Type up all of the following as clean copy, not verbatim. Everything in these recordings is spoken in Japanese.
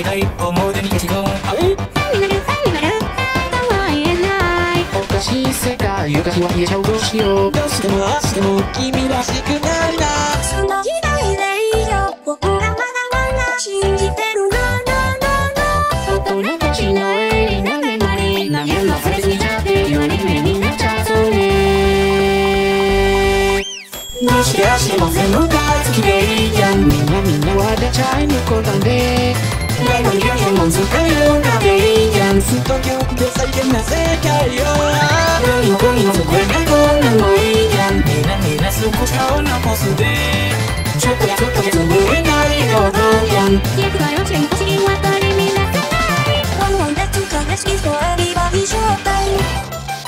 ない思い出に消しゴムおかしい世界ゆかしは消えちゃうどうしようどうしても明日も君らしくなるなその時代でいいよ僕がまだまだ信じてる大人たちの絵になれなり投げのフェスにちゃってより目になっちゃうそうねどうして足も全部が好きでいいじゃんみんなは出ちゃい向こうだねライバルや変も使うのでいいじゃんすっと今日で最善な世界よ何も恋もそこへがこんなのいいじゃんみんな少し顔残すでちょっとやつぶれない堂々じゃん役がよちん走り渡りみんなOne more that's too good, let's be for everybody showtime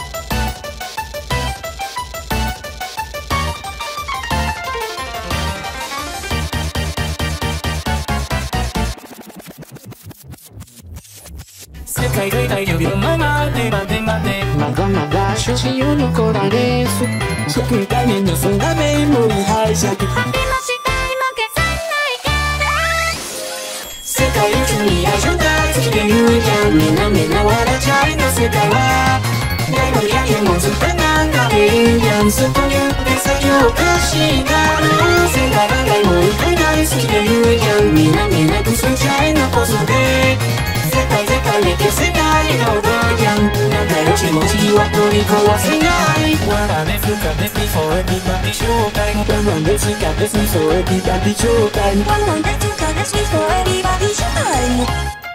世界が大丈夫のままでまだまだ初心を残られす救いたいのそんなメモリ拝借でもしたいも消さないから世界中に愛情大好きで言うじゃんみんな笑っちゃいの世界はライバルや変もずっとなんかでいいじゃんすっと言って先をおかしいな世界が大もう一回大好きで言うじゃんみんなくすちゃい残すで絶対に消せないのどじゃん仲良しもちは取り壊せない笑で深で before everybody showtime 我慢で使って before everybody showtime One more that's too good, let's be for everybody showtime